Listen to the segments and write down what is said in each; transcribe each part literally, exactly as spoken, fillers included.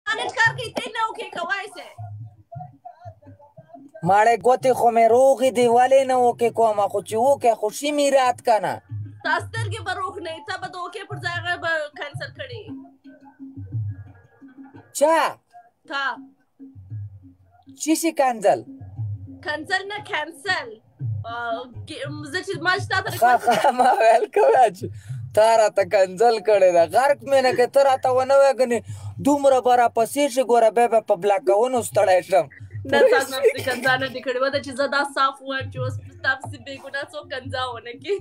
انت کار کوي ته نه وکې کوای سه ماړې ګوتې خو مې روغې دي ولې نه وکې کومه خو چې وکې خوشي مې رات کنه تا سترګې به روغ نه ته به د وکې پر ځای هغه به کینسل کړي چا تا چی شي کنځل کنسل نه کینسل زه چې ما چې تا ته ښه ښه ما ویل کوه چې تا راته کنځل کړې ده غرق مې نه که ته راته ونه وایې ګنې دومره به راپسې شي ګوره بیا به په بلاکونو ستړی شم نه تا زما پسې کنځا نه دي کړې وه ده چې زه دا صاف وایم چې اوس ستا پسې بېګناه څوک کنځا ونه کړي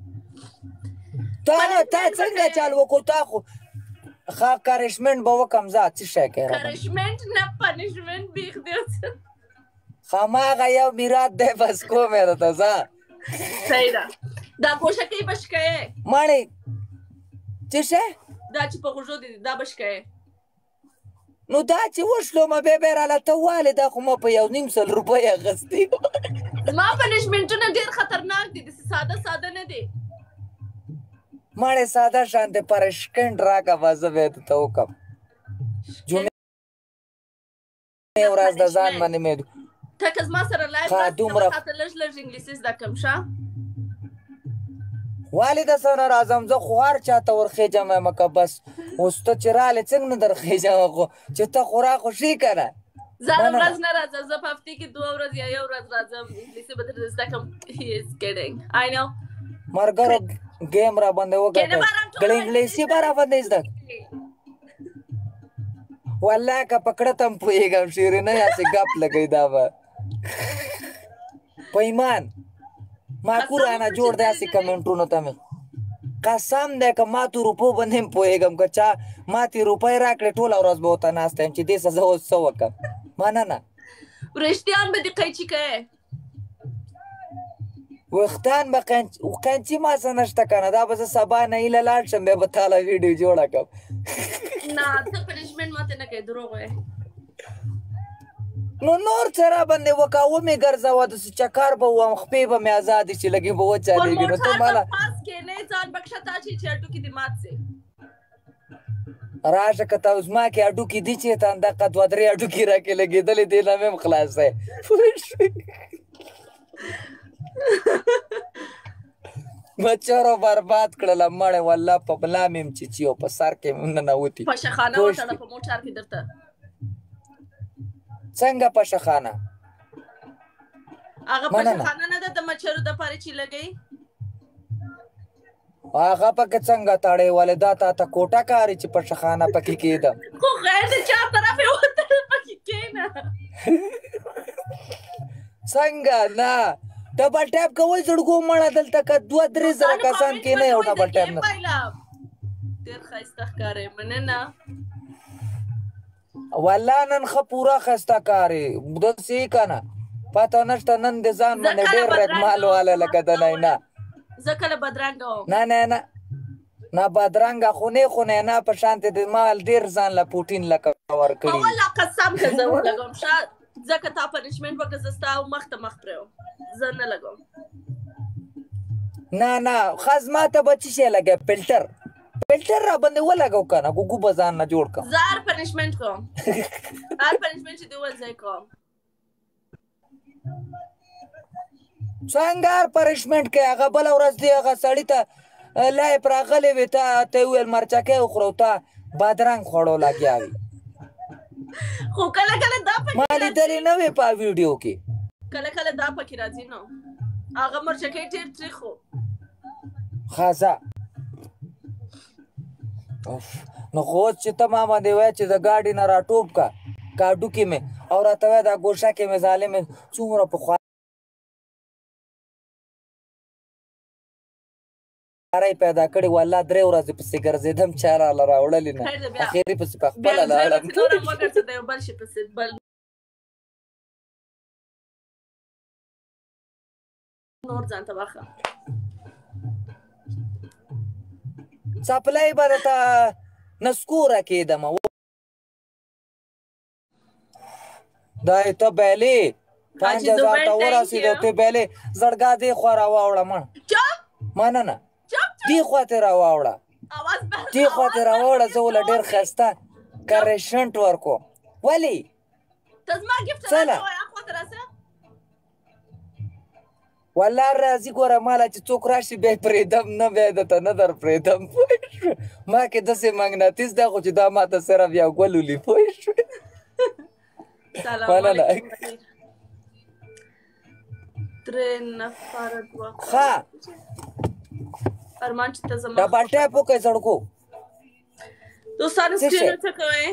تا تا څنګه چل وکړو تا خو ښه کرشمنټ به وکړم زه څه شی کوې کرشمنټ نه پنشمنټ بیخ دی هماغه یو میرات دی بس کوم یې درته زه صحیح ده دا ګوشه کوي به شکوې ماڼې څه شی دا چې په غوږو دي دا به شکوې نو دا چې وشلومه بیا بیا راله ته والې دا خو ما په یو نیم سل روپۍ اخیستې زما پنشمنټونه ډېر خطرناک دي داسې ساده ساده نه دي ماړې ساده شانتې پرشکنډ راکړه به زه بیا درته وکړم جمعې ورځ د ځان باندې مې ته که زما سره لایف ښه دومره تا ته لږ لږ انګلیسي زده کړم ښه والې د څه نه راځم زه خو هر چا ته ورخېجم یم که بس اوس ته چې رالې څنګه نه درخېجم خو چې ته خو را خوشي که نه زه هره ورځ نه راځم زه په هفتې کې دوه ورځې یا یو ورځ راځم انګلیسي به درته زده کړم he is kidding I know ملګرو ګیم را باندې وګټه ګړې انګلیسي به را باندې زده والله که پکړه ته هم پوهېږم شیرینه هسې ګپ لګوي دا به په ایمان ما قرآنه جوړ دی هسې کمنټونو ته مې قسم دی که ما تو روپو باندې هم پوهېږم که چا ماتې روپۍ راکړې ټوله ورځ به ورته ناسته یم چې دې څه زه اوس څه وکړم مننه وریښتیان به دې قیچي کوې ویښتان به قینچي ما څه نشته که نه دا به زه سبا نه هیله لاړ شم بیا به تاله ویډیو جوړه کړم نه ته پنشمنټ ماته نه کوې دروغ وایې نو نور څه را باندې وکړه ومې ګرځوه داسې چکر به ووم خپې به مې ازادې چې لږې به وچلېږي نو ته ماله پاس کېنې ځان به کښته اچوي چې هډوکي دې مات سي راشه که ته زما کې هډوکي دي چې ته همدغه دوه درې هډوکي راکې لګېدلې دې نه مې هم خلاصی بچارو برباد کړله مړې والله په ملا مې هم چیچي او په سر کې مې ننوتي پشخانه وتړه په موټر کې درته څنګه پشخانه هغه پشخانه نه ده د مچرو دپاره چې لګوي هغه پکې څنګه تړې ولې دا تا ته کوټه کاري چې پشخانه پکې کېده خو غیر د چا طرف یې وتړل پکې کېنه څنګه نه ډبل ټاپ کوئ زړګو مړه دلته که دوه درې زره کسان کېنه یو ډبل ټاپ نه ډېر ښایسته ښکارې مننه والله نن ښه پوره ښایسته کارې داسې که نه پته نشته نن د ځان باندې ډېر رګمال واله لکه د ناینا زه کله بدرنګه وم نه نه نه نه بدرنګه خونې خونې نه په شانتې د مال ډېر ځان له پوټین لکه ورکړي والله قسم که زه ولګوم شاید ځکه تا پنشمنټ وکړه زه ستا مخ ته مخ پرېوم زه نه لګوم نه نه ښه زما ته به څه شی لګوې فلټر فلټر را باندې ولګو که نه ګوګو به ځان نه جوړ کړم زه هر پنشمنټ کوم هر پنشمنټ چې دې وویل زه یې کوم څنګه هر پنشمنټ کوې هغه بله ورځ دی هغه سړي ته لایف راغلی وې تا ته یې وویل مرچکۍ وخوره تا بادرنګ خوړو لګیا وي خو کله کله دا پکې ما لیدلې نه وې په ویډیو کې کله کله دا پکې راځي نو هغه مرچکۍ ډېر تریخ و ښه ځه نو خو اوس چې ته ما باندې وایې چې د ګاډي نه راټوپ که هډوکي مې او راته وایه دا ګوشه کې مې ظالمې څومره پخوا پیدا کړې والله درې ورځې پسې ګرځېدم چا راله راوړلې نه اخري پسې په خپله لاړم نور ځان ته واخله څپلۍ به درته نسکوره کېدمه دا یې ته بیلې پنځ هزار ته ورسېدو ته بیلې زړګا دې خوا راواوړه مړ مننه دې خوا تې راواوړه دې خوا تې راواوړه زه وله ډېر ښایسته کرشنټ ورکو ولی ته زما ګفټ چله. راکوه اخواته راسه والله راځي ګوره ماله چې څوک راشي بیا یې پرېږدم نه بیا یې درته نه در پرېږدم پوه شوې ما کې داسې مګناطیس دی خو چې دا ماته صرف یو ګل ولي پوه شوې سلام مننه. علیکم درې نفره دوه ښه ارمان چې ته زما ډبل ټیپ وکړئ سړکو دوستانو څه شی؟ سکرین څه کوئ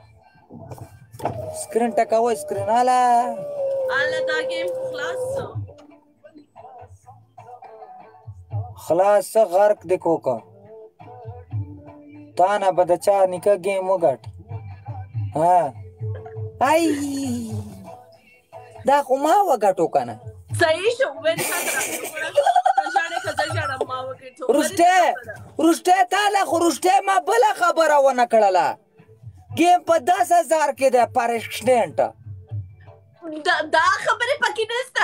سکرین ټکوئ سکرین اله اله دا ګیم خلاص شو خلاص څه غرق دی کوکه تا نه به د چا نیکه ګیم وګټ ها ای دا خو ما وګټو که نه صحیح شو ویل ساته راغلو ژاړې که زه ژاړم ما وکړې ټول رشته رشته تاله خو رشته ما بله خبره ونه کړله ګیم په دس هزار کې دی پر اکسیډنټ دا خبرې پکې نشته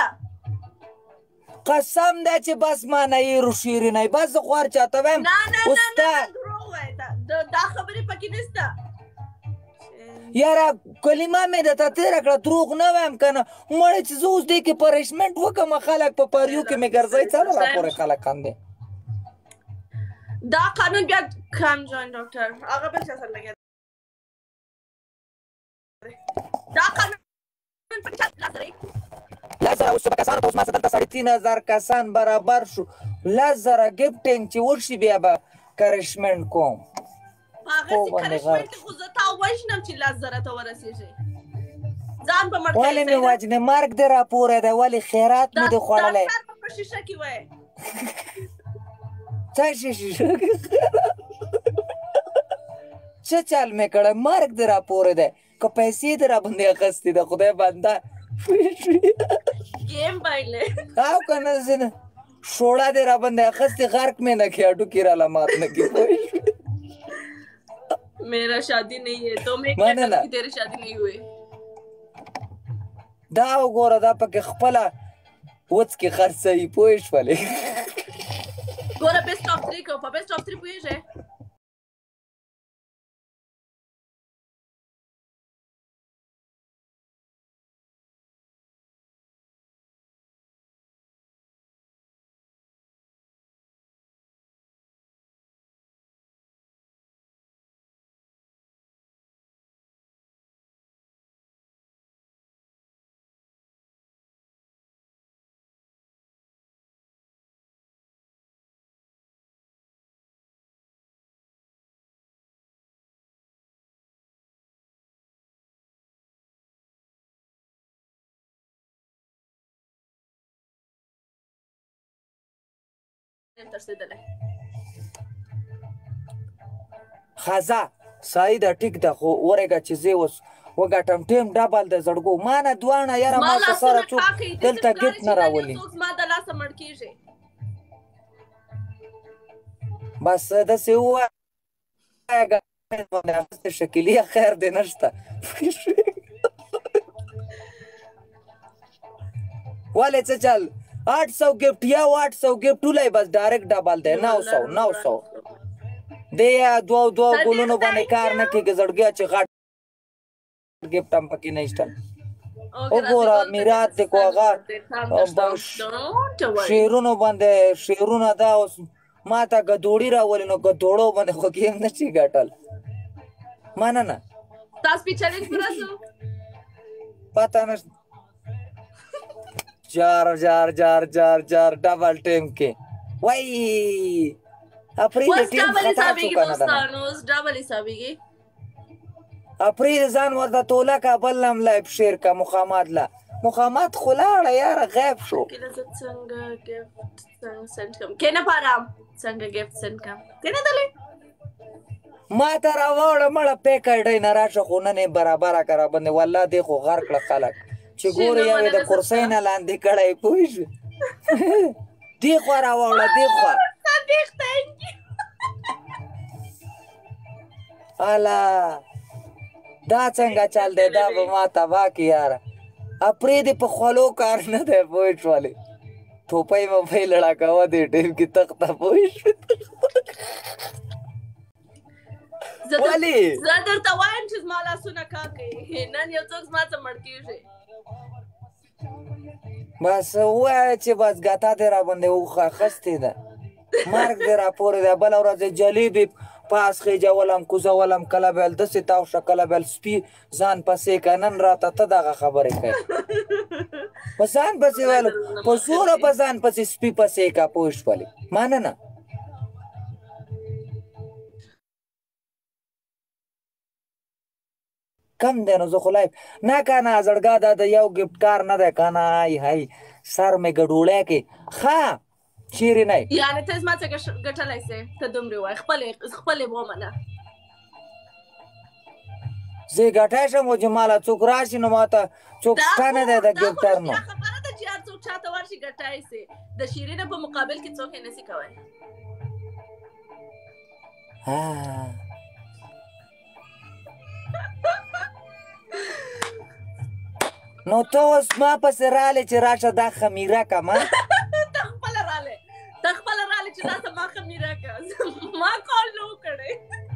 قسم دی چې بس ما نه یې روشیرینی بس زه خو هر چاته وایم نه نه نه استاد دروغ وایې دا خبرې پکې نشته یاره کلمه مې درته تېره کړه دروغ نه وایم که نه مړی چې زه اوس دې کې پریشمنټ وکړم خلک په پریو کې مې ګرځوي څه نه راپورې خلک خاندي دا قانون بیا کم جان ډاکټر هغه بل چا سره لګیا دا قانون په چا لاس لري لس زره اوس به کسانو ته اوس ما څه دلته ساړه تین هزار کسان برابر شو لس زره ګفټینګ چې وشي بیا به کرشمنټ کوم هغه چې کرشمنټ خو زه تا وژنم چې لس زره ته ورسېږي ځان به مړ کوې ولې مې وجنې مرګ دې راپورې دی ولې خیرات مې دې خوړلی دا سر په شیشه کې وایې څه شیشه څه چل مې کړی مرګ دې راپورې دی که پیسې دې راباندې اخیستې ده خدای بنده ګیم بایلې او که نه ځینې شوړه دې راباندې اخیستې غرق مې نه کړې هډوکي راله مات نه کړي پوه شوې मेरा शादी नहीं है तो मैं माने क्या ना। करूं कि तेरी शादी नहीं हुई دا وګوره دا پکې خپله وڅ کې خرڅوي پوه شولې ګوره بیسټ اف تھری کو په بیسټ اف تھری پوهېږې ترسېدلی خزه صحیح ده ټیک ده خو ورېږه چې زه اوس وګټم ټیم ډبل د زړګو ما نه دواړه یاره ما څه سره څوک دلته ګیفټ نه راولي څوک زما د لاسه مړ کېږي بس داسې ووایه باندې شکلي خیر دی نشته ولې څه چل आठ सौ गिफ्ट या आठ सौ गिफ्ट ټولای بس ډایرکټ ډبل دی نو سو نو سو دی دو دو ګلونو باندې کار نه کېږي زړګیا چې غټ ګفټ هم پکې نشته وګوره میراث دی کو هغه شعرونو باندې شعرونه دا اوس ما ته ګدوړي راولي نو ګدوړو باندې خو ګیم نه شي ګټل مننه تاسو په چیلنج پوره شو پته نشته جار جار جار جار جار ډبل ټیم کې وای افرید ټیم خطا شو کنه دا اوس ډبل حسابيږي افرید ځان ورته توله کا بلم لایب شیر کا مخامات لا مخامات خلاړه یار غیب شو کله څنګه ګفت څنګه سند کوم کنه پارام څنګه ګفت سند کوم کنه دلې ما ته راوړه مړه پیکر ډای نه راشه خو نه برابر کرا باندې والله دی خو غر کړه خلک چې ګوره یو د کرسۍ نه لاندې کړی پوه شو دی خوا راوړه دی خوا الا دا څنګه چل دی دا به ما تباه کړي یاره اپرېدې په خولو کار نه دی پوه شولې ټوپۍ موپۍ لړا کوه دې ټیم کې تخته پوه شو زه در- ولې زه درته وایم چې زما لاسونه کار کوي نن یو څوک زما څه مړ کېږي بس ووایه چې بس ګتا دې را باندې اخستې ده مرګ دې را پورې ده بله ورځ یې جلیبې پاس خېجولم کوزولم کله به یې داسې تاو شه کله به یې سپي ځان پسې که نن راته ته دغه خبرې کوې په ځان پسې ویلو په زوره په ځان پسې سپي پسې که پوه شولې مننه کم دی نو زه خو لایف نه که نه زړګا دا د یو ګفت کار نه دی که نه ای هی سر مې ګډوړی کې ښه چیرې نه یعنې ته زما څه ګټلی سې ته دومرې وایې خپلې خپلې ومنه زه یې ګټی شم خو چې ماله څوک راشي نو ماته څوک شته نه دی د ګفټر نو خبره ده چې هر څوک چاته ورشي ګټای سي د شیرینه په مقابل کې څوک یې نسي کوی نو ته اوس ما پسې رالې چې راشه دا خمیره کمه ته خپله رالې ته خپله رالې چې دا ته ما خمیره که ما کال نه و کړی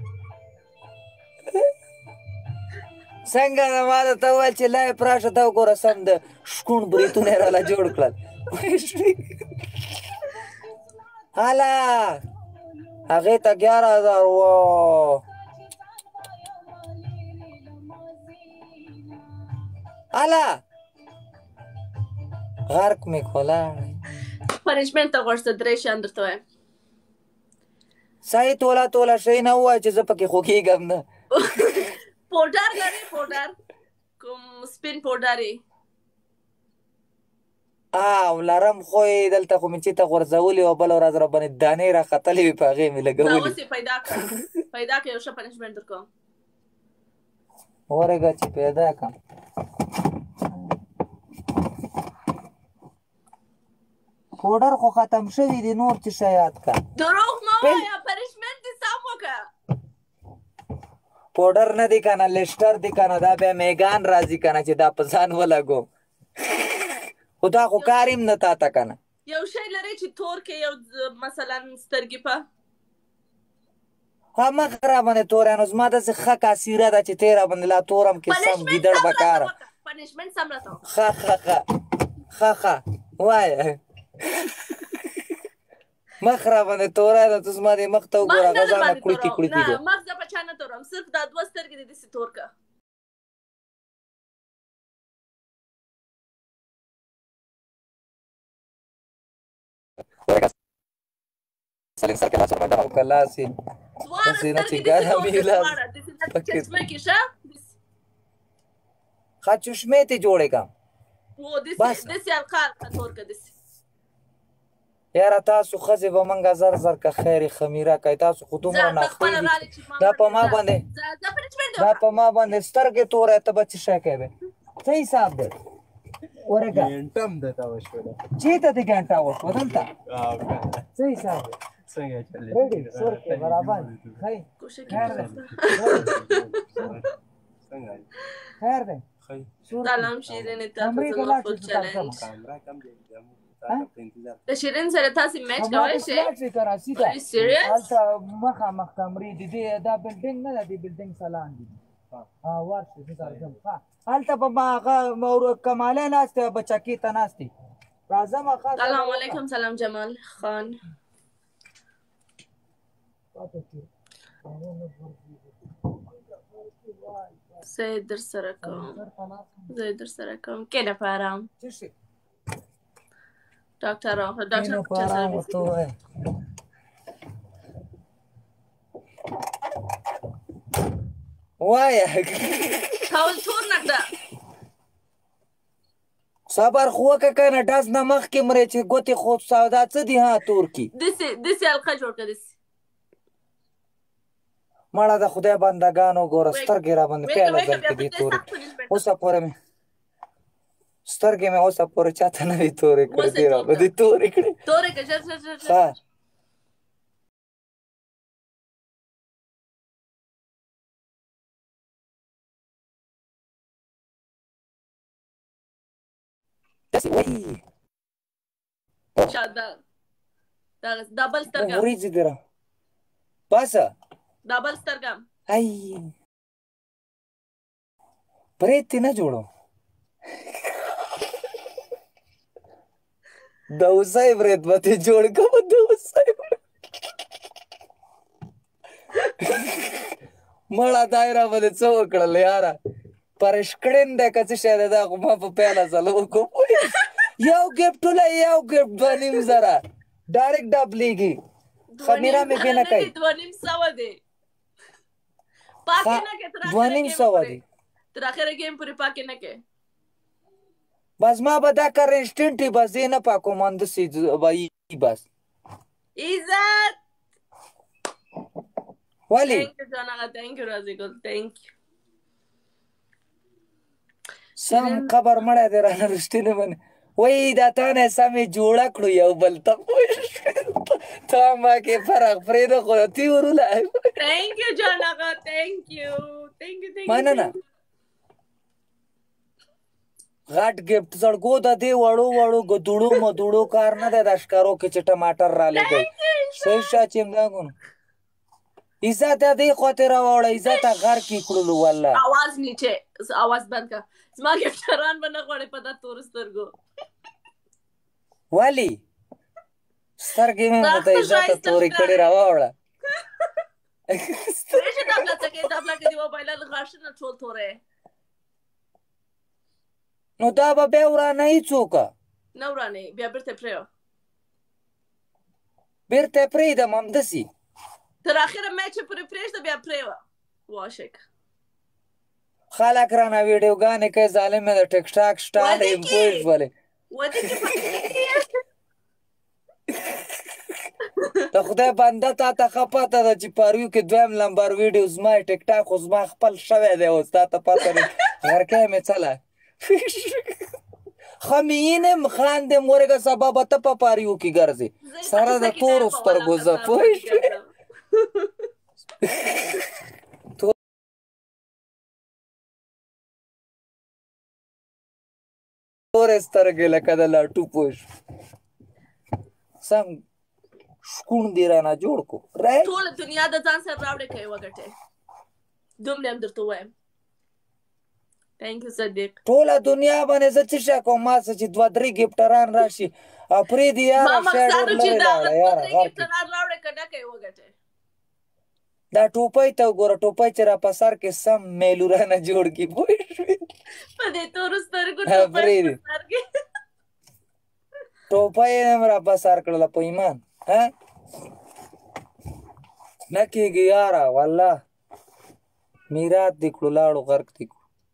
څنګه ده ما درته وویل چې لایف راشه ته وګوره سم د شکوڼ بریتونه یې راله جوړ کړل هله هغې ته ګیاره هزار و هله غرق مې کلاړی پنشمنټ ته غوښته درې شیان درته وایم صحیح توله توله شی نه ووایه چې زه پکې خوږېږم نه پوډر لري پوډر کوم سپین پوډر یې او لرم خو یې دلته خو مې چې ته غورځولې وه بله ورځ راباندې دانې راختلې وې په هغې مې لګولې اوس یې پیدا کړه پیدا کړه یو ښه پنشمنټ در کوم ورېږه چې پیدا کړم پوډر خو ختم شوي دي نور څه شیات که دروغ مه وایه پنشمنټ دې سم وکړه پوډر نه دی که نه لیسټر دی که نه دا بیا میګان راځي که نه چې دا په ځان ولګوم خو دا خو کار هم نه تا ته که نه یو شی لري چې تور کې یو مثلا سترګې په ها مخ را باندې توری نو زما داسې ښه کاسیره ده چې تی را باندې لا تورم کې سم ګیدړ به کاره پنشمنټ سم راته وکړه ښه ښه ښه ښه ښه وایه مخ را باندې توری ده ته زما دې مخ ته وګوره هغه ځانه کړوکي کړوکي دی نه مخ زه په چا نه تورم صرف دا دوه سترګې دې داسې تور کړه که لاس یې داسې نه چې ګرم وي لاس چشمه کې شه ښه چشمې ته جوړې کړم و داسې حلقه حلقه تور کړه داسې یاره تاسو ښځې به موږ زر زر که خیر خمیره کوئ تاسو خو دومره ناخوی دي دا په ما باندې دا په ما باندې سترګې توری ته به څه شی کوې څه حساب دی ورېږه چېرته دې ګنټه وشوه دلته څه حساب دی ریډي سور کې برابر ښه خیر دی خیر دی سلام شیرین ته زما خود چلنج د شیرین سره تاسو میچ کولی شئ هلته مخامخ کمرې دي دې دا بلډینګ نه ده دې بلډینګ سلان دي ورشي زه درځم هلته به ما هغه کمالی ناست دی بچکې ته ناست دی راځم سلام علیکم سلام جمال خان زه یې در سره کوم زه یې در سره کوم کې نفرم ډاکټر راغله ډاکټر وایه ټول تور نه کړه صبر خو وکړه که نه ډز نه مخکې مرې چې ګوتې خو سودا څه دي ها تور کې داسې داسې حلقه جوړ کړه داسې مړه د خدای بندګانو ګوره سترګې را باندې پیاله ځل کې دي تورې اوسه پورې مې سترګې مې اوسه پورې چاته نه دي تورې کړې دي را باندې تورې کړې تورې کړه ژر ژر ژر ښه داسې وایي دا بل سترګه وریځې دي را باسه دا بل سترګه आई परेती ना जोड़ो दवसाई ब्रेत मध्ये जोड का दवसाई मला दायरा मध्ये चवकळलं यारा परशकडेन देखाचं शेर दाखव माप प्याला चालू खूप याव गिफ्टला याव गिफ्ट बनिम जरा डायरेक्ट डाबली की खमीरा में बिना काही ध्वनिम सवदे पाके ना के ध्वनिम सवदे तराखरे गेम पूरी पाके ना के बस मा बदा कर इंस्टेंट ही बस ये ना पाको मंद सी भाई बस इज्जत वाली थैंक यू जाना thank you Rajikul thank you सम खबर मड़ा दे रहा रुष्टिने बने वही दाता ने सामे जोड़ा कड़ू या बलता तामा के फरक फ्रेदो को तीवरुला थैंक यू जाना का thank you thank you thank माना ना घाट गिफ्ट सड़को दा दे वाड़ो वाड़ो गदुड़ो मदुड़ो कारना दे दशकारो के टमाटर राले गए सैशा चिमगा गुन इजा त्या दे खोतेरा वाड़ा इजा ता घर की कुड़लू वाला आवाज नीचे आवाज बंद कर स्मा गिफ्टरान बना कोड़े पता तोरस्तर गो वाली सर के में बता इजा ता तोरी कड़े रवा वाड़ा रेशे दाबला चके दाबला के दिवा बैला गार्शन ना छोल थोरे no daba beura na icuka नवरा नहीं बिया बिरते प्रेयो birte prida mam dasi तर आखिर मैच पूरे प्रेस तो बिया प्रेयो वाशिक خالك رانا वीडियो गाने के जाले में टिकटॉक स्टार इम्पोज वाले ودي ته خدای بنده تا ته خپاته ده چې پاروي کې دویم لمبر ویډیو زما ټیک ټاک خو زما خپل شوی دی اوس تا ته پته نه غرکه مې چله خمیینم خاندم ورګه سبب ته په پاریو کې ګرځي سره د تور سترګو زه پوه تور سترګې لکه د لاټو پوش سم شکون دی رانه جوړ کو ټول دنیا د ځان سره راوړې کوي وګټه دومره هم درته وایم Thank you صدیق ټوله دنیا باندې زه څه شي کوم ما څه چې دوه درې ګفټران راشي افریدي یار شاډو چې دا ګفټران راوړې کنه کوي وګټه دا ټوپۍ ته وګوره ټوپۍ چې را په سر کې سم میلورانه جوړ کی پوه شوې په دې تور سترګو ټوپۍ په سر کې ټوپۍ یې را په سر کړله په ایمان ها نه کېږي یاره والله میرات دې کړو لاړو غرق دې کړو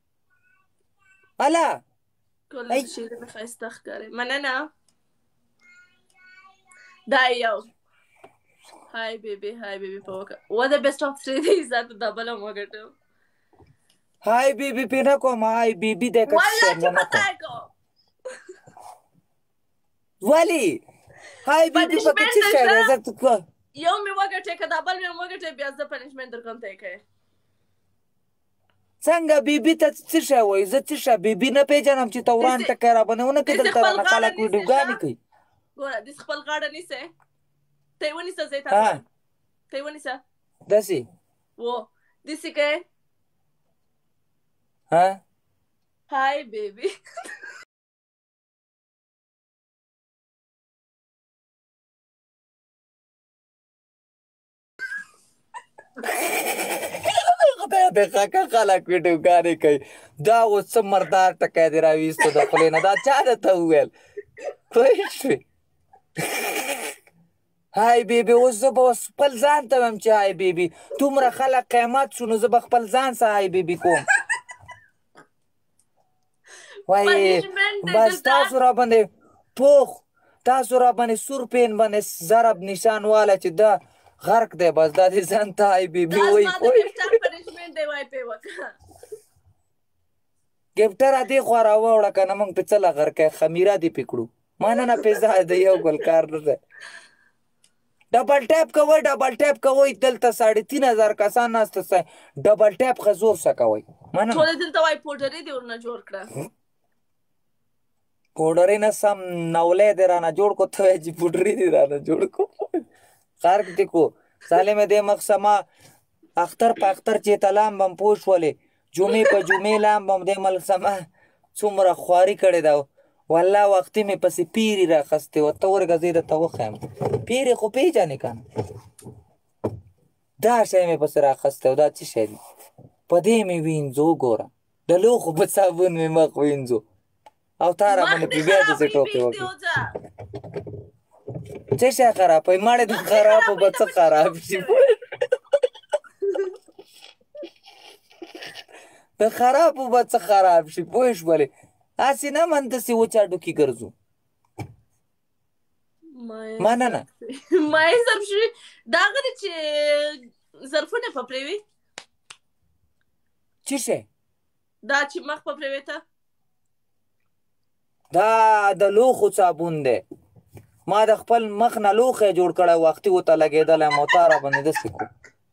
الا كل شيء اللي خايسته اختاري مننا دايو هاي بيبي هاي بيبي فوق what the best of three days that double وګټو هاي بيبي پینا کوم هاي بيبي د کښ والله چې پتا کو ولی هاي بيبي پکې څه شي راځه کو یو می وګټه کدا بل می وګټه بیا ز پنیشمنت درکم ته کوي څنګه بیبي ته څه شی وایي زه څه شی بیبي نه پیژنم چې توران ټکی را باندې ونه کېدل ته رانه خلک ویډیوګانې کوي ګوره د خپل غاړه نیسه ته یې ونیسه زه یې تا ته یې ونیسه داسې و داسې کوې ها هاي بیبي خدای دې خاکه خلک ویډیوګانې کوي دا اوس څه مردار ټکی دې راویستو د خولې نه دا چا درته وویل پوه شوې هاي بیبي اوس زه به اوس خپل ځان ته وایم چې هاي بیبي دومره خلک قیامت شو نو زه به خپل ځان سه هاي بیبي کوم وایي بس تاسو را باندې پوخ تاسو را باندې سور پین باندې ضرب نشان واله چې دا غرق دی بس دا دې ځان ته هاي بیبي وایي ګفټره دې خوا راوړه که نه موږ پې څه له غرقی خمیره دې پې کړو مننه پې ځای د یو ګل کار نه دی ډبل ټیپ کوئ ډبل ټیپ کوئ دلته ساړه تین هزار کسان ناسته سئ ډبل ټیپ ښه زور سه کوئ مننه ټولې دلته وایي پوډرې دې ورنه جوړ کړه پوډرې نه سم نولی دې رانه جوړ کو ته وایې چې پوډرې دې رانه جوړ کو خرق دې کو سالمې دې مخ سما اختر په اختر چې ته لامبم پوه شولې جمعې په جمعې لامبم دې ملک سما څومره خواري کړې ده والله وختي مې پسې پیري راخستې وه ته ورږه زه یې درته وښیم پیري خو پېژنې که نه دا شی مې پسې راخستی و دا څه شی دی په دې مې وینځو وګوره د لوښو په صابون مې مخ وینځو او تا را باندې پرې بیا داسې ټوکې وکړې څه شی خرابوي ماړې د خرابو به څه خراب شي د خرابو به څه خراب شي پوه شولې هسې نه من داسې وچا ډوکي ګرځو مننه مایې ظرف شوي دا هغه دی چې ظرفونه په پرېوي څه شی دا چې مخ په پرېوي ته دا د لوښو صابون دی ما د خپل مخ نه لوښی جوړ کړی وختي ورته لګېدلی یم او تا را باندې داسې کړو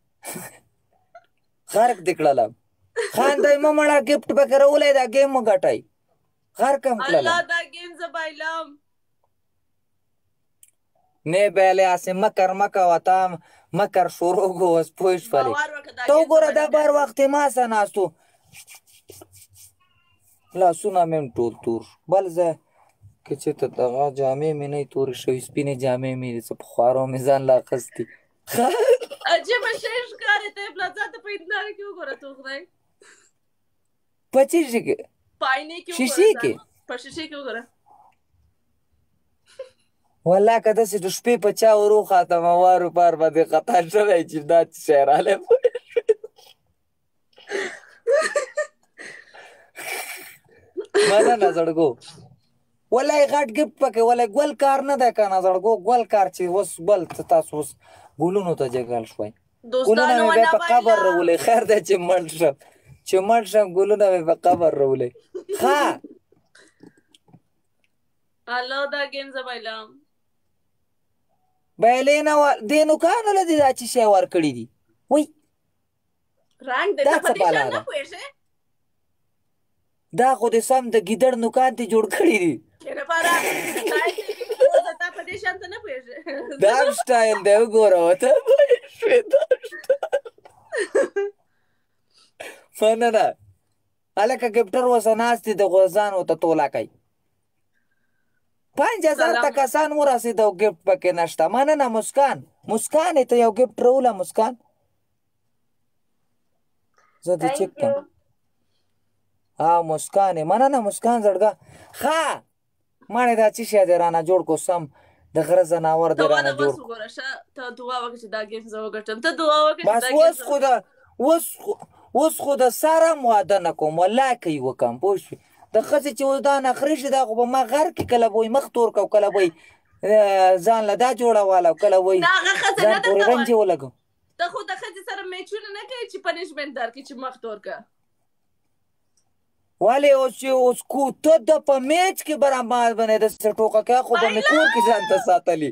غرق دې کړلم خاندئ مه مړه ګفټ پکې راولی دا ګیم مه ګټئ غرق هم کړلم الله دا ګیم زه بایلم نه بیلی هسې مکر مه کوه تا مکر شروع کړو اوس پوه شولې ته وګوره دا بار وخت یې ما سه ناست و لاسونه مې هم ټول تور بل ځای که چېرته دغه جامې مې نه وي تورې شوي سپینې جامې مې څه په خوارو مې ځان لا اخیستي عجیبه شی ښکارې ته یې پلازا ته په هنداره کې وګوره تو خدای په څه شي کې په آینې کې شیشې کې په شیشې کې وګوره والله که داسې د شپې په چا ور وخاتم وارو پار باندې خطا شوی چې دا څه شی رالی مننه زړګو والله غټ ګفټ پکې والله ګل کار نه دی که نه زړګو ګل کار چې اوس بل څه تاسو اوس ګلونو ته جګل شوی ګلونه مې بیا په قبر راولئ خیر دی چې مړ شم چې مړ شم ګلونه مې په قبر راولئ ښه الله دا ګیم زه بایلم بایلې نه دې نوکانو له دې دا چې شی ورکړي دي وایي رنګ دی ته په دې شیان نه پوهېږې دا خو دې سم د ګیدړ نوکان دې جوړ کړي دي تا په دې شیان ته نه پوهېږې دا هم سټایل دی وګوره ته پوه شوې دا مننه هلکه ګفټر اوسه ناست دي د غوزان ورته توله کوي پنج هزار ته کسان ورسېده او ګفټ پکې نشته مننه مسکان مسکان ته یو ګفټ راوله مسکان زه دې چک کړم ها مسکان مننه مسکان زړګه ښه ماړې دا څه شی دی رانه جوړ کو سم د غره ځناور دی رانه جوړ ته دعا وکړه چې دا ګیم زه وګټم ته دعا وکړه بس اوس خو د اوس اوس خو د ساره هم واده نه کوم والله که یې وکړم پوه شوې د ښځې چې اوس دا نخرې شي دا خو به ما غر کې کله به وایي مخ تور کو کله به وایي ځان له دا جوړواله او کله وایي ځان پورې رنجې ولګم ته خو د ښځې سره میچونه نه کوې چې پنشمنټ درکړي چې مخ تور که ولې اوس چې اوس کو ته د په میچ کې به رامال باندې داسې ټوکه کوې خو به مې کور کې ځان ته ساتلي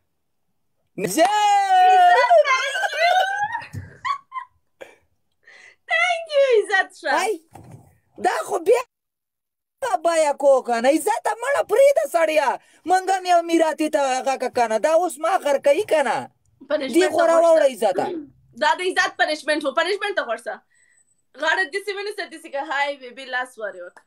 دا خو بیا بایا کو کنه عزت مړه پرېږده سړیه موږ هم یو میراثي ته هغه کنه دا اوس ما خر کوي کنه دې خو راوړه عزته دا د عزت پنشمنټ و پنشمنټ ته غوړسه غاړه داسې ونیسه داسې که های بیبي لاس ورې وکړه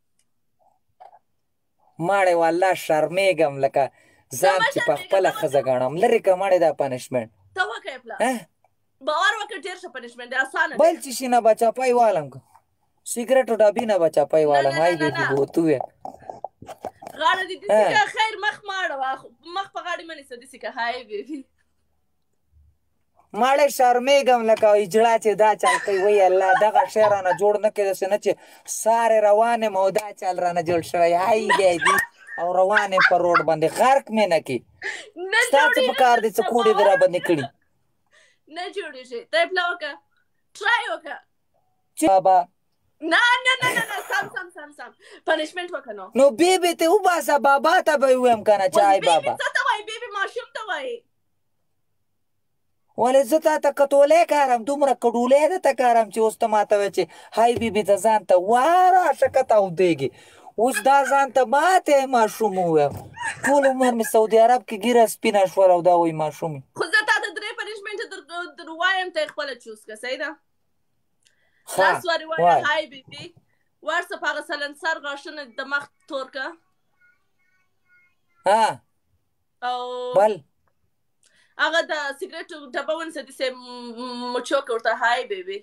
ماړې والله شرمېږم لکه ځان چې په خپله ښځه ګڼم لرې که ماړې دا پنشمنټ ته وکړې پلار باور وکړه ډېر ښه پنشمنټ دی اسانه بل څه شي نه به چاپی والم که سیګرټو ډبي نه به چاپی والم های بیبي بوتو یې غاړه دې داسې که خیر مخ مه اړوه مخ په غاړې مه نیسه داسې که های بیبي ماړې شرمېږم لکه اجړه چې دا چل کوي وایي الله دغه شی رانه جوړ نه کړي داسې نه چې سارې روان یم او دا چل رانه جوړ شوی هی بیبي او روان یم په روډ باندې غرق مې نه کړي ستا څه په کار دی څه کوډې دې راباندې کړي نه جوړېږي ته یې پله وکړه ټرای وکړه بابا نه نه نه نه سم سم سم سم پنشمنټ وکړه نو نو بیبي ته وباسه بابا ته به یې ووایم که نه چای بابا څه ته وایي بیبي ماشوم ته وایي ولې زه تا ته کټولی کارم دومره کډولی درته کارم چې اوس ته ما ته وایې چې هی بیبي ته ځان ته واره شکته اودېږي اوس دا ځان ته ماته ماشوم ووایم ټول عمر مې سعودي عرب کې ګیره سپینه شوله او دا وایي ماشوم خو زه تا ته درې پنشمنټه در وایم وایم ته خپل چوز کا صحیح ده ها لاس وری وای وای هاي بیبي ورسه هغه سلنسر غاښونه د مخ تور کا ها او بل هغه د سیګریټ ډبه ونیسه داسې مچو که ورته هاي بیبي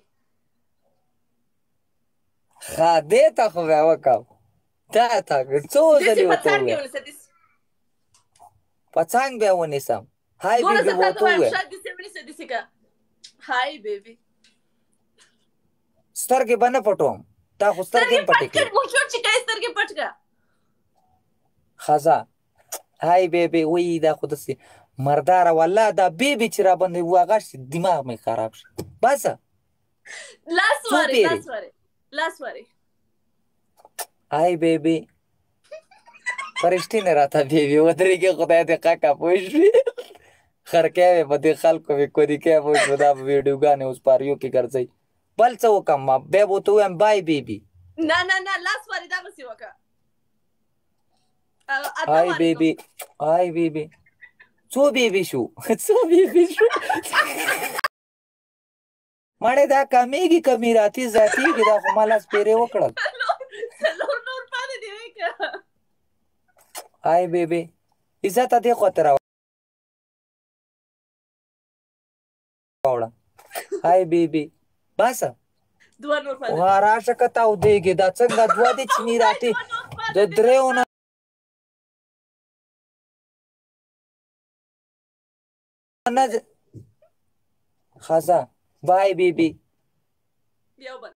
ښه دې ته خو بیا وکړم دا ته څو ځلې داسې په ورته څنګ کې وویل ونیسه داسې په څنګ بیا ونیسم هاي ګوره بیبي زه تا ته ورته وایم وویل شاید داسې ونیسه داسې که هاي بیبي سترګې به نه پټوم تا خو سترګې سترګې هم پټې پټ کړ کړې مچو چې کوي سترګې پټ کړه ښځه هاي بیبي وایي دا خو داسې مرداره والله دا بیبي چې را باندې وغه شي دماغ مې خراب شي بسه لاس څو وارې پیرې لاس وارې لاس وارې هاي بیبي فرشتې نه راته بیبي ودرېږي خدای دې قاقه پوه شوې خرکې وې په دې خلکو مې کودیکې پوه شو دا په ویډیوګانې اوس پاریو کې ګرځئ بل څه وکړم ما بیا به ورته ووایم بای بیبي نه نه نه لاس وارې دغسې وکړه هاي بیبي هاي بیبي څو بیبي شو څو بیبي شو مړې دا کمیږي کمی راتي ذاتېږي دا خو ما لاس پیرې وکړل څلور نور پاتې دي وکړه هاي بیبي عزت دې خواته راوړه هاي بیبي باسه دوه نور پاتې وا راشه که تاودېږي دا څنګه دوه دي چیني راتې د درېو نه نه ښځه بای بیبي یو بل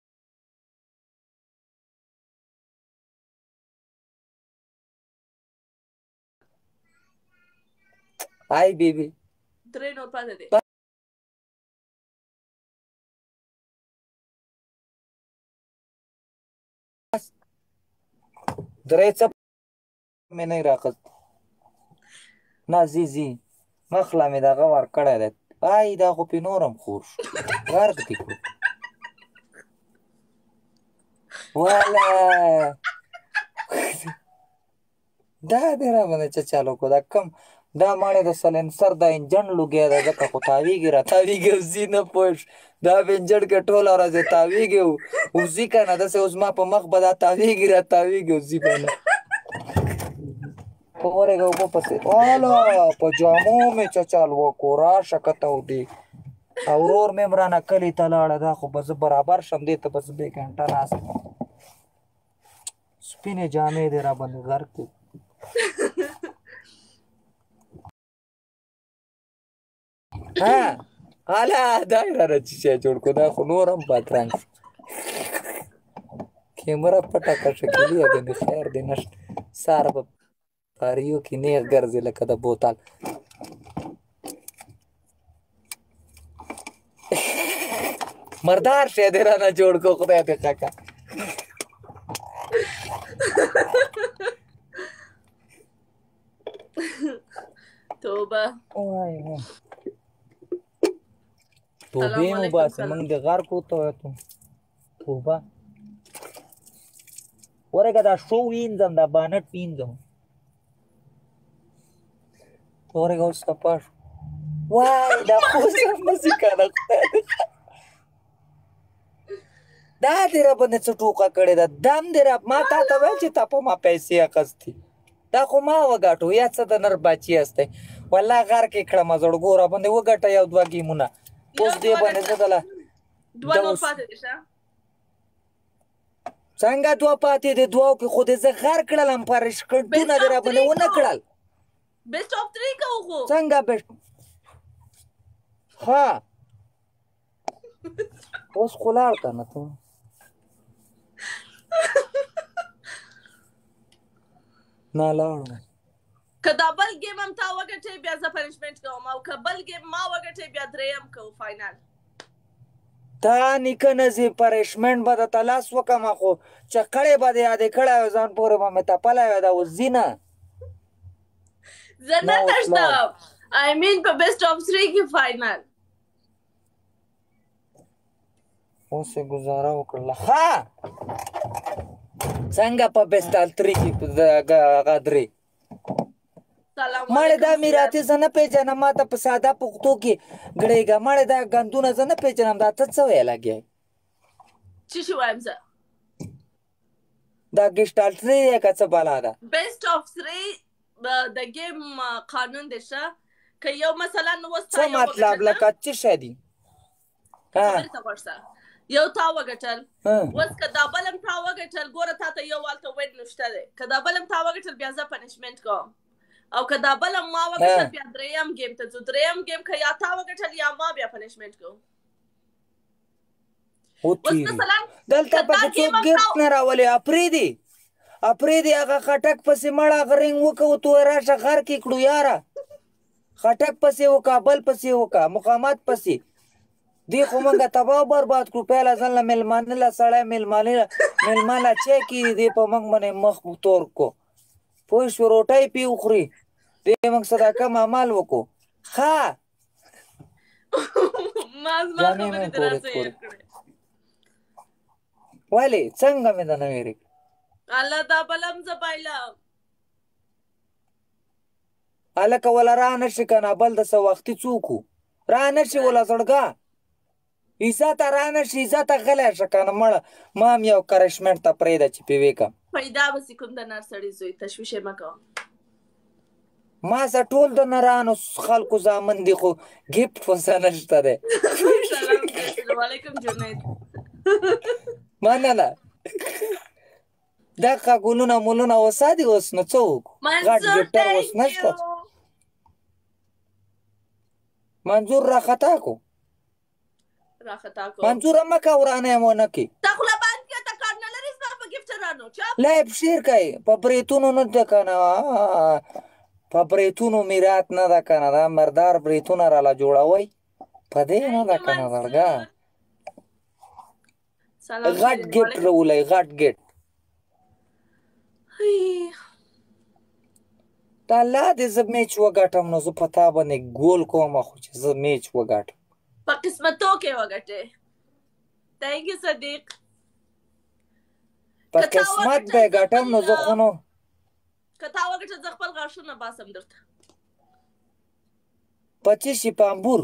هاي بیبي درې نور پاتې دي درې څه مې نه راخست نه ځي ځي مخله مې دغه ورکړی دی آی دا خو پې نورم خور شو غرق دې کړو واله دا دې را باندې څه چالو کړو دا کم دا ماڼې د سلنسر دا انجن لوګی دی ځکه خو تاویږي را تاویږي وځي نه پوه شو دا په انجن کې ټوله ورځ یې تاویږي وځي که نه داسې اوس ما په مخ به دا تاویږي را تاویږي وځي به نه ورېږه اوبه پسې واله په جامو مې چچل وکړو راشه که تودې او ورور مې هم رانه کلي ته لاړه دا خو به زه برابر شم دې ته به زه بې ګنټه ناست سپینې جامې دې را باندې غرق دي ها هله دا یې رانه چیچی جوړ کړو دا خو نور هم بدرنګ شو کیمره پټه که شکلي دی نو خیر دی نشته سار به پاریو کې نیغ ګرځي لکه د بوتل مردار شی دې رانه جوړ کړو خدای دې کاکا توبه وای وای توبې مو باسې موږ دې غرق وتویتو توبه ورېږه دا شو وینځم دا بانټ وینځم ورېږه اوس صفا شو وای دا خو صرف موسیقه ده خدای دې دا دې را باندې څه ټوکه کړې ده دم دې را ما تا ته ویل چې تا په ما پیسې اخیستې دا خو ما وګټو یا څه د نر بچي هستی والله غر کې کړم زړګو را باندې وګټه یو دوه ګیمونه اوس دې باندې زه دله دوه نور پاتې دي شه څنګه دوه پاتې دي دوو کې خو دې زه غر کړلم پرشکټونه دې را باندې ونه کړل بیسټ اف تھری کوو خو څنګه بیسټ ها اوس خو لاړ که نه ته نه لاړو که دا بل ګیم هم تا وګټې بیا زه پنشمنټ کوم او که بل ګیم ما وګټې بیا درېیم کوو فاینل تا نیکه نه ځې پنشمنټ به درته لاس وکړم خو چکړې به دې یادې کړی وې ځان پورې به مې تپلی وې دا اوس ځي نه زه نه تښتم آی مین په بیسټ اف تھری کې فاینل اوس یې ګزاره وکړله ښه څنګه په بیسټ اف تھری کې هغه درې مړې دا میراثي زه نه پېژنم ما ته په ساده پښتو کې ګړېږه مړې دا ګندونه زه نه پېژنم دا ته څه ویې لګې څه شي وایم زه دا ګیشټالټري دی که څه بلا ده بیسټ آف تھری د ګیم قانون دی شه که یو مثلا اوس څه مطلب لکه څه شی دي یو تا وګټل اوس که دا بل هم تا وګټل ګوره تا ته یو والته وین نشته دی که دا بل هم تا وګټل بیا زه پنشمنټ کوم او که دا بل هم ما وګټل بیا دریم ګیم ته ځو دریم ګیم که یا تا وګټل یا ما بیا پنشمنټ کوم دلته پکې څوک ګفت نه راولي اپریدي اپریدي هغه خټک پسې مړه هغه رنګ وکړو تو راشه غر کې کړو یاره خټک پسې وکړه بل پسې وکړه مقامات پسې دی خو موږ تباه برباد کړو پهله ځان له مېلمانه له سړی مېلمانه مېلمه له چای کړي دی په موږ باندې مخ تور کړو پوه شو روټۍ پې وخوري دی موږ صداقه عمل وکړو ښه ولې څنګه مې ده نه ویرې الله دا بلم زه بایلم هلکه وله را نه شي که نه بل د څه وختي څوک و را نه شي وله زړګه عزته را نه شي عزته غلی شه که نه مړه ما هم یو کرشمنټ ته پرېږده چې پې وې کړم پیدا به سي کوم د نر سړي زوی تشویش یې مه کوه ما سه ټول د نرانو خلکو زامن دي خو ګفټ پسه نشته دی سلام علیکم جنید مننه دغه ګلونه مولونه وسا دي اوس نو څه وکړو غټ ګفټر اوس نشته منظور راخطا کو راخطا کو منظور مه که ورانه یې ونه کړي تا خوله بند کړه ته کار نه لرې زما په ګفټرانو چپ لایب شیر کوي په بریتونو نه ده که نه په بریتونو میرات نه ده که نه دا مردار بریتونه راله جوړوئ په دې نه ده که نه زړګه غټ ګیټ راولئ غټ ګیټ دا الله دې زه میچ وګټم نو زه په تا باندې ګول کوم خو چې زه میچ وګټم په قسمتو کې وګټې تhank you صدیق په قسمت به ګټم نو زه خو نو که تا وګټه زه خپل غاښونه باسم درته په څه شي په انبور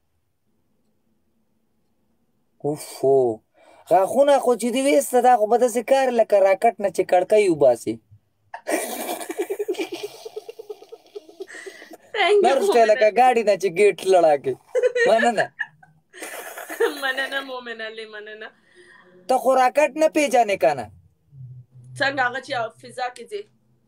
اوفو غاښونه خو چې دې ویسته دا خو به داسې کار لکه راکټ نه چې کړکۍ وباسي نرسته لکه ګاډي نه چې ګیټ لړاکې مننه مننه مومن علي مننه ته خو راکټ نه پیژنې که نه څنګه هغه چې فضا کې ځي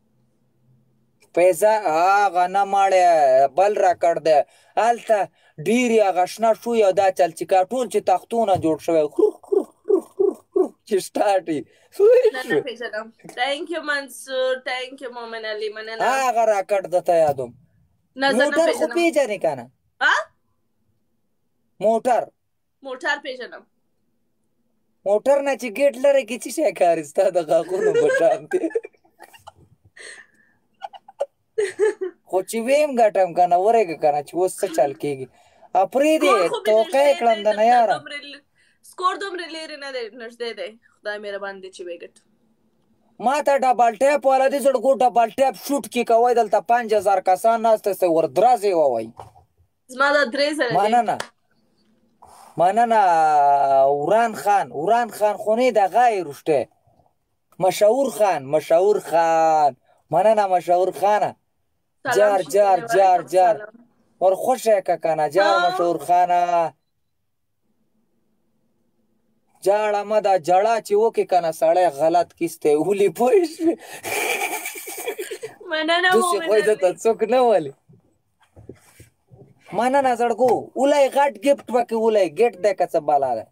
فضا هغه نه ماړې بل راکټ دی هلته ډېرې هغه شنه شوي او دا چل چې کا ټول چې تختونه جوړ شوی چې سټارټ یې نه پیژنم thank you منصور thank you مومن علي مننه هغه راکټ درته یادوم موټر خو پیژنې که نه موټر موټر پیژنم موټر نه چې ګیټ لرې کې څه شی کار ستا د غاښونو په شان دی خو چې ویم ګټم که نه ورېږه که نه چې اوس څه چل کېږي پرېږدې توقع یې کړم د نه یاره سکور دومره لرې نه دی نږدې دی خدای مهربان دی چې وګټو ما ته ډبل ټیپ والا دي زړګو ډبل ټیپ شوټ کې کوئ دلته پنځ هزار کسان ناسته سه وردرازې ووایي زما دا درې زره دی مننه مننه وران خان وران خان خو نه دغه یې رشته مشهور خان مشهور خان مننه مشهور خانه جار جار جار جار ورخوشه یې که که نه جار مشهور خانه جاړه مه دا جړه چې وکړې که نه سړی غلط کیستی ولي پوه شوې مننه داسې خو یې درته څوک نه ولي مننه زړګو ولئ غټ ګفټ پکې ولئ ګیټ دی که څه بلا دی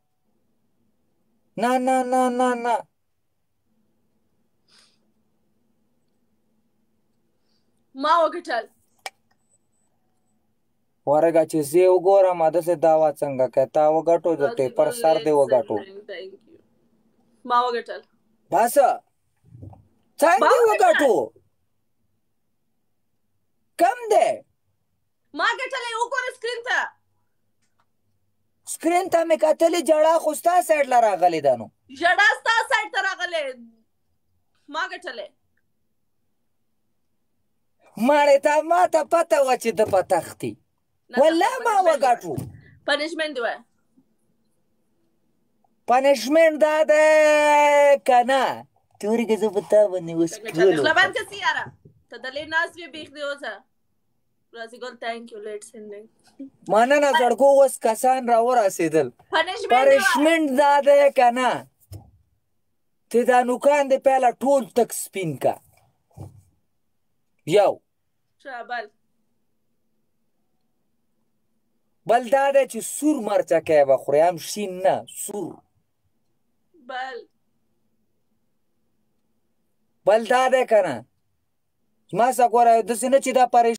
نه نه نه نه نه ما وګټل ورګه چې زه یې وګورم داسې دعوا څنګه کوې تا وګټو د ټیپر سر دې وګټو ما وګټل بس څنګه دې وګټو کم دی ما ګټلی وګوره سکرین ته سکرین ته مې کتلې جړه خو ستا سایډ له راغلې ده نو ژړا ستا سایډ ته راغلی ما ګټلی ماړې تا ما ته پته وه چې د په تختې والله ما وګټو پنشمنت دی وایه پنشمنت دا ده که نه تورې که زه په تا باندې اوس ټول خوله بند کړه سیاره ته دلې ناست وې بیخ دی اوسه راځي ګل تhank you late sending مننه زړکو اوس کسان راورسېدل پنشمنت دا ده که نه ته دا نوکان دې پهله ټول تک سپین کا یو بل بل دا ده چې سور مرچکی به خورې هم شین نه سور بل بل دا ده که نه زما څه ګوره داسې نه چې دا پریشان